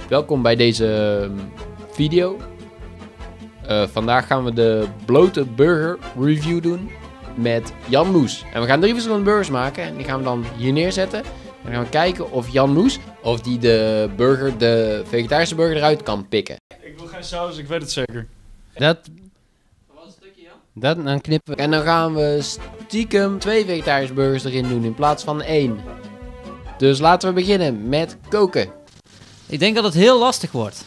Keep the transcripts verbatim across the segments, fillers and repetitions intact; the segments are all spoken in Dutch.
Welkom bij deze video. Uh, vandaag gaan we de blote burger review doen met Jan Moes. En we gaan drie verschillende burgers maken en die gaan we dan hier neerzetten. En dan gaan we kijken of Jan Moes, of die de burger, de vegetarische burger eruit kan pikken. Ik wil geen saus, ik weet het zeker. Dat... Wat een stukje, Jan? Dat, dan knippen we. En dan gaan we stiekem twee vegetarische burgers erin doen in plaats van één. Dus laten we beginnen met koken. Ik denk dat het heel lastig wordt.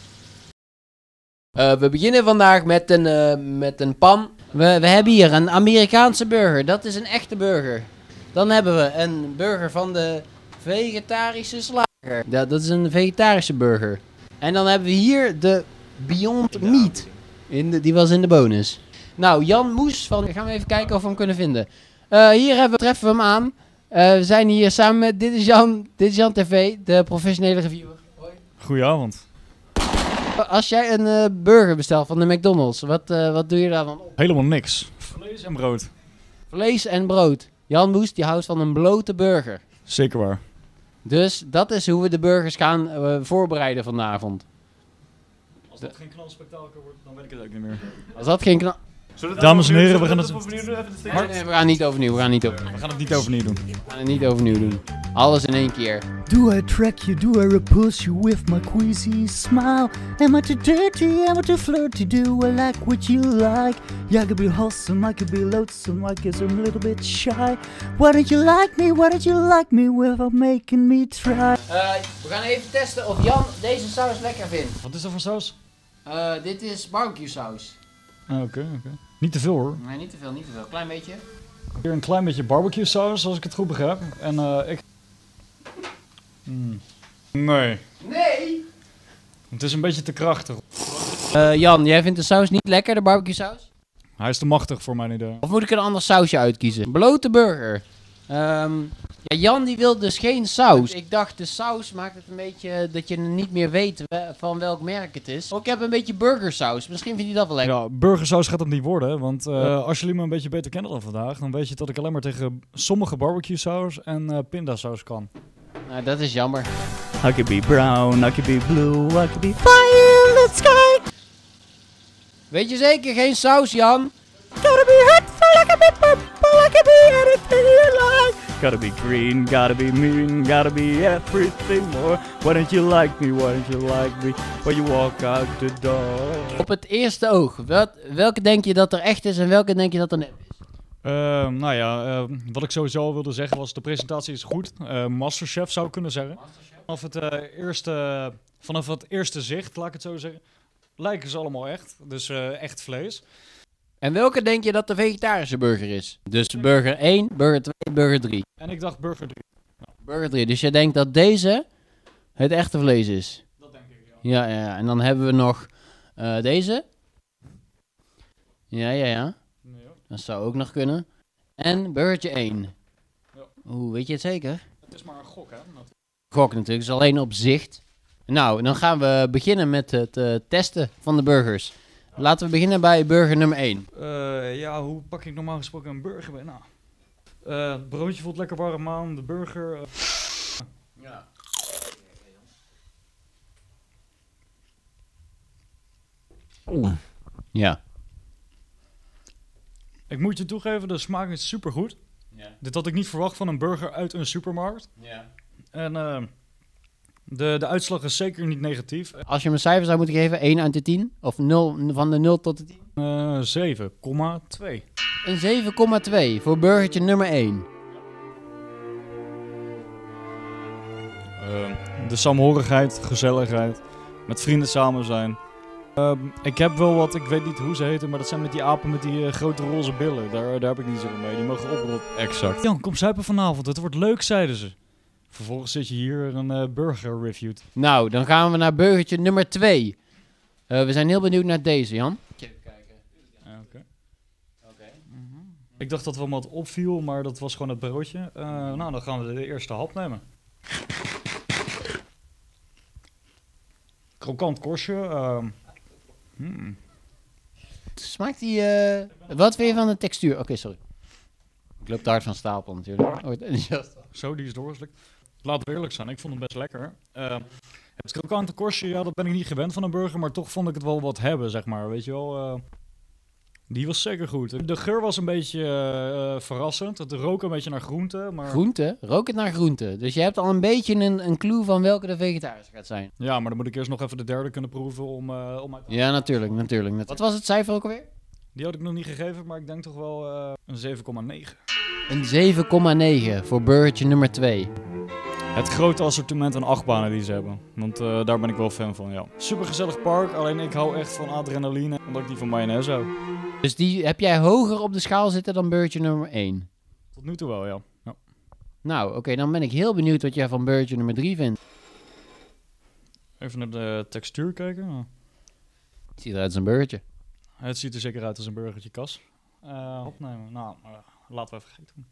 Uh, we beginnen vandaag met een, uh, met een pan. We, we hebben hier een Amerikaanse burger. Dat is een echte burger. Dan hebben we een burger van de vegetarische slager. Ja, dat is een vegetarische burger. En dan hebben we hier de Beyond Meat. In de, die was in de bonus. Nou, Jan Moes van... Gaan we even kijken of we hem kunnen vinden. Uh, hier hebben we, treffen we hem aan. Uh, we zijn hier samen met... Dit is Jan, dit is Jan T V, de professionele reviewer. Hoi. Goedenavond. Als jij een uh, burger bestelt van de McDonald's, wat, uh, wat doe je daar dan op? Helemaal niks. Vlees en brood. Vlees en brood. Jan Moes die houdt van een blote burger. Zeker waar. Dus dat is hoe we de burgers gaan uh, voorbereiden vanavond. Als dat geen knalspektakel wordt, dan weet ik het ook niet meer. Als dat geen knal... Dames en heren, we gaan het... Nee, nee, we gaan niet overnieuw, we gaan niet overnieuw. We gaan het niet overnieuw doen. We gaan het niet overnieuw doen. Alles in één keer. Do I track you, do I repulse you with my queasy smile? Am I too dirty, am I too flirty, do I like what you like? Yeah, I could be wholesome, I could be loathsome, I guess I'm a little bit shy. Why don't you like me, why don't you like me without making me try? Uh, we gaan even testen of Jan deze saus lekker vindt. Wat is dat voor saus? Uh, dit is barbecue saus. Ah, oké, okay, oké. Okay. Niet te veel hoor. Nee, niet te veel, niet te veel. Klein beetje. Hier een klein beetje barbecue saus, als ik het goed begrijp. En uh, ik... Mm. Nee. Nee! Het is een beetje te krachtig. Uh, Jan, jij vindt de saus niet lekker, de barbecue saus? Hij is te machtig voor mijn idee. Of moet ik een ander sausje uitkiezen? Blote burger. Um, ja, Jan die wil dus geen saus. Ik dacht de saus maakt het een beetje dat je niet meer weet van welk merk het is. Oh, ik heb een beetje burgersaus. Misschien vind je dat wel lekker. Ja, burgersaus gaat het niet worden. Want uh, ja. als jullie me een beetje beter kennen dan vandaag, dan weet je dat ik alleen maar tegen sommige barbecue saus en uh, pindasaus kan. Nou, dat is jammer. I could be brown, I could be blue, I could be violet sky. Weet je zeker geen saus, Jan? Gotta be hot, I can be purple, I can be anything you like. Gotta be green, gotta be mean, gotta be everything more. Why don't you like me, why don't you like me, when you walk out the door. Op het eerste oog, wat, welke denk je dat er echt is en welke denk je dat er nep is? Uh, nou ja, uh, wat ik sowieso al wilde zeggen was, de presentatie is goed. Uh, Masterchef zou ik kunnen zeggen. Masterchef? Vanaf het, uh, eerste, vanaf het eerste zicht, laat ik het zo zeggen, lijken ze allemaal echt. Dus uh, echt vlees. En welke denk je dat de vegetarische burger is? Dus burger één, burger twee, burger drie. En ik dacht burger drie. Ja. Burger drie, dus jij denkt dat deze het echte vlees is? Dat denk ik, ja. Ja, ja, ja. En dan hebben we nog uh, deze. Ja, ja, ja. Nee, dat zou ook nog kunnen. En burgertje één. Ja. Oeh, weet je het zeker? Het is maar een gok, hè? Gok natuurlijk, is alleen op zicht. Nou, dan gaan we beginnen met het uh, testen van de burgers. Laten we beginnen bij burger nummer één. Uh, ja, hoe pak ik normaal gesproken een burger bij? Nou, uh, het broodje voelt lekker warm aan, de burger... Uh... Ja. Oeh. Ja. Ik moet je toegeven, de smaak is supergoed. Ja. Dit had ik niet verwacht van een burger uit een supermarkt. Ja. En uh, de, de uitslag is zeker niet negatief. Als je hem een cijfer zou moeten geven, één uit de tien? Of nul, van de nul tot de tien? Uh, zeven komma twee. Een zeven komma twee voor burgertje nummer één. Uh, de saamhorigheid, gezelligheid, met vrienden samen zijn. Uh, ik heb wel wat, ik weet niet hoe ze heten, maar dat zijn met die apen met die uh, grote roze billen. Daar, daar heb ik niet zo mee, die mogen oprotten. Exact. Jan, kom zuipen vanavond, het wordt leuk, zeiden ze. Vervolgens zit je hier een uh, burger reviewed. Nou, dan gaan we naar burgertje nummer twee. Uh, we zijn heel benieuwd naar deze, Jan. Even kijken. Ja, oké. Okay. Okay. Mm-hmm. Ik dacht dat wel wat opviel, maar dat was gewoon het broodje. Uh, nou, dan gaan we de eerste hap nemen. Krokant korstje. Uh, hmm. Smaakt die... Uh... Wat vind je van de textuur? Oké, okay, sorry. Ik loop te hard van stapel natuurlijk. Oh, enthousiast. Zo, die is doorgeslikt. Laten we eerlijk zijn, ik vond hem best lekker. Uh, het krokante korstje, ja, dat ben ik niet gewend van een burger, maar toch vond ik het wel wat hebben, zeg maar. Weet je wel, uh, die was zeker goed. De geur was een beetje uh, verrassend. Het rook een beetje naar groente, maar... Groente? Rook het naar groente. Dus je hebt al een beetje een, een clue van welke de vegetarische gaat zijn. Ja, maar dan moet ik eerst nog even de derde kunnen proeven om... Uh, om uit... Ja, natuurlijk, natuurlijk. Wat was het cijfer ook alweer? Die had ik nog niet gegeven, maar ik denk toch wel uh, een zeven komma negen. Een zeven komma negen voor burgertje nummer twee. Het grote assortiment aan achtbanen die ze hebben. Want uh, daar ben ik wel fan van, ja. Super gezellig park, alleen ik hou echt van adrenaline, omdat ik die van mayonaise hou. Dus die heb jij hoger op de schaal zitten dan burgertje nummer één? Tot nu toe wel, ja. ja. Nou, oké, okay, dan ben ik heel benieuwd wat jij van burgertje nummer drie vindt. Even naar de textuur kijken. Oh. Het ziet eruit als een burgertje. Het ziet er zeker uit als een burgertje, Kas. Uh, opnemen. Nou, uh, laten we even vergeten doen.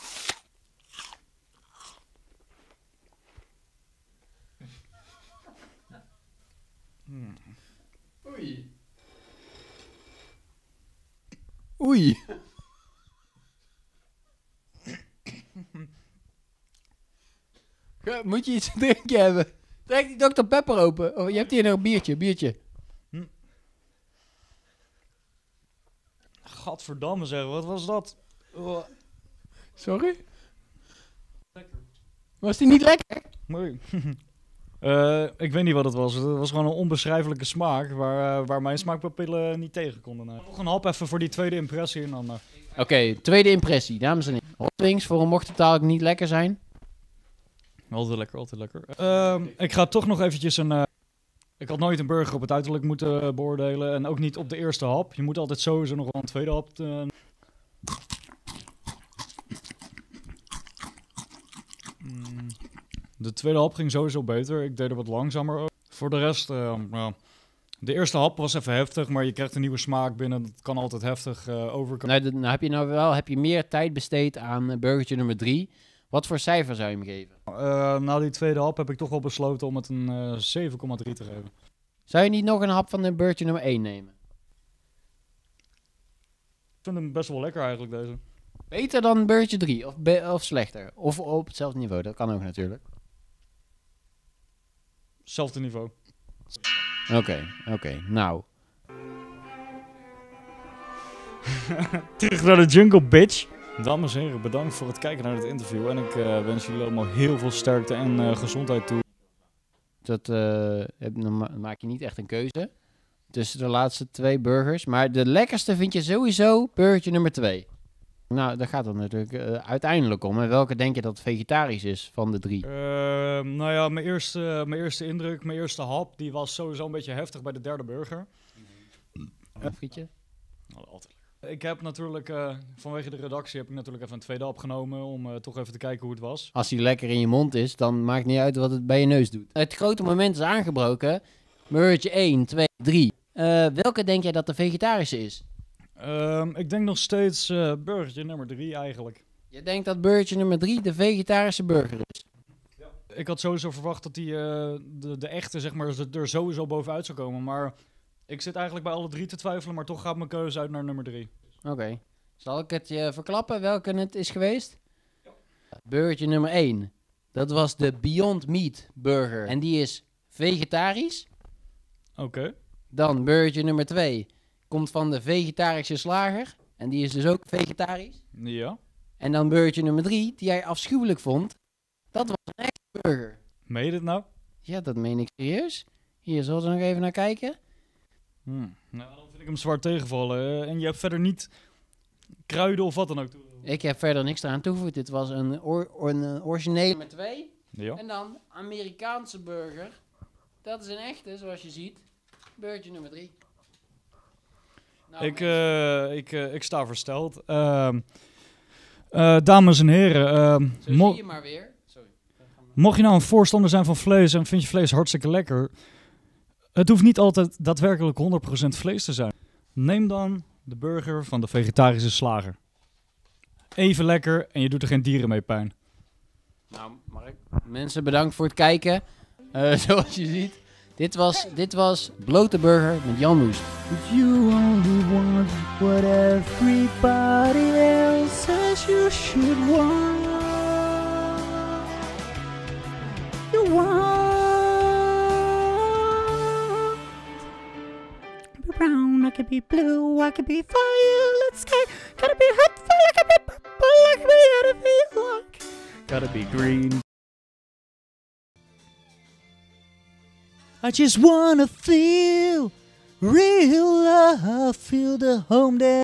Hmm. Oei. Oei. Moet je iets te drinken hebben? Trek die dokter Pepper open. Oh, je hebt hier nog een biertje, biertje. Hm. Gadverdamme zeg, wat was dat? Oh. Sorry? Lekker. Was die niet lekker? Nee. uh, ik weet niet wat het was. Het was gewoon een onbeschrijfelijke smaak waar, uh, waar mijn smaakpapillen niet tegen konden. Uh. Nog een hap even voor die tweede impressie. En dan, uh... Oké, okay, tweede impressie, dames en heren. Hot wings, voor een mocht het dadelijk niet lekker zijn. Altijd lekker, altijd lekker. Uh, ik ga toch nog eventjes een... Uh... Ik had nooit een burger op het uiterlijk moeten beoordelen. En ook niet op de eerste hap. Je moet altijd sowieso nog wel een tweede hap... Uh... Mm. De tweede hap ging sowieso beter. Ik deed er wat langzamer over. Voor de rest... Uh, uh, de eerste hap was even heftig, maar je krijgt een nieuwe smaak binnen. Dat kan altijd heftig uh, overkomen. Nou, nou heb je nou wel heb je meer tijd besteed aan uh, burgertje nummer drie. Wat voor cijfer zou je hem geven? Uh, nou, die tweede hap heb ik toch wel besloten om het een uh, zeven komma drie te geven. Zou je niet nog een hap van de burgertje nummer één nemen? Ik vind hem best wel lekker eigenlijk, deze. Beter dan burgertje drie of, be- of slechter? Of op hetzelfde niveau, dat kan ook natuurlijk. Hetzelfde niveau. Oké, okay, oké, okay. Nou. Terug naar de jungle, bitch. Dames en heren, bedankt voor het kijken naar dit interview. En ik uh, wens jullie allemaal heel veel sterkte en uh, gezondheid toe. Dat uh, heb, dan maak je niet echt een keuze tussen de laatste twee burgers. Maar de lekkerste vind je sowieso burgertje nummer twee. Nou, daar gaat het natuurlijk uh, uiteindelijk om. En welke denk je dat vegetarisch is van de drie? Uh, nou ja, mijn eerste, uh, mijn eerste indruk, mijn eerste hap, die was sowieso een beetje heftig bij de derde burger. Een frietje? Nou, altijd. Ik heb natuurlijk, uh, vanwege de redactie, heb ik natuurlijk even een tweede hap genomen om uh, toch even te kijken hoe het was. Als hij lekker in je mond is, dan maakt niet uit wat het bij je neus doet. Het grote moment is aangebroken. Burgertje één, twee, drie. Uh, welke denk jij dat de vegetarische is? Um, ik denk nog steeds uh, burgertje nummer drie eigenlijk. Je denkt dat burgertje nummer drie de vegetarische burger is? Ja. Ik had sowieso verwacht dat die, uh, de, de echte zeg maar, er sowieso bovenuit zou komen. Maar ik zit eigenlijk bij alle drie te twijfelen, maar toch gaat mijn keuze uit naar nummer drie. Oké. Okay. Zal ik het je verklappen welke het is geweest? Ja. Burgertje nummer één. Dat was de Beyond Meat burger. En die is vegetarisch. Oké. Okay. Dan burgertje nummer twee. Komt van de vegetarische slager. En die is dus ook vegetarisch. Ja. En dan burgertje nummer drie, die jij afschuwelijk vond. Dat was een echte burger. Meen je dit nou? Ja, dat meen ik serieus. Hier, zullen we er nog even naar kijken? Hmm. Nou, dan vind ik hem zwaar tegenvallen. Uh, en je hebt verder niet kruiden of wat dan ook toe. Ik heb verder niks eraan toegevoegd. Dit was een, or, or, een originele nummer twee. Ja. En dan Amerikaanse burger. Dat is een echte, zoals je ziet. Burgertje nummer drie. Nou, ik, uh, ik, uh, ik sta versteld. Uh, uh, dames en heren. Uh, Zo mo- zie je maar weer. Sorry. Mocht je nou een voorstander zijn van vlees en vind je vlees hartstikke lekker. Het hoeft niet altijd daadwerkelijk honderd procent vlees te zijn. Neem dan de burger van de vegetarische slager. Even lekker en je doet er geen dieren mee pijn. Nou, Mark. Mensen, bedankt voor het kijken. Uh, zoals je ziet, Dit was, dit was Blote Burger met Jan Moes. But you only want what everybody else says you should want. You want. Be brown, I could be blue, I could be violet sky. Gotta be hot, I could be purple, I could be out of feel like. Gotta be green. I just wanna feel real love, feel the home that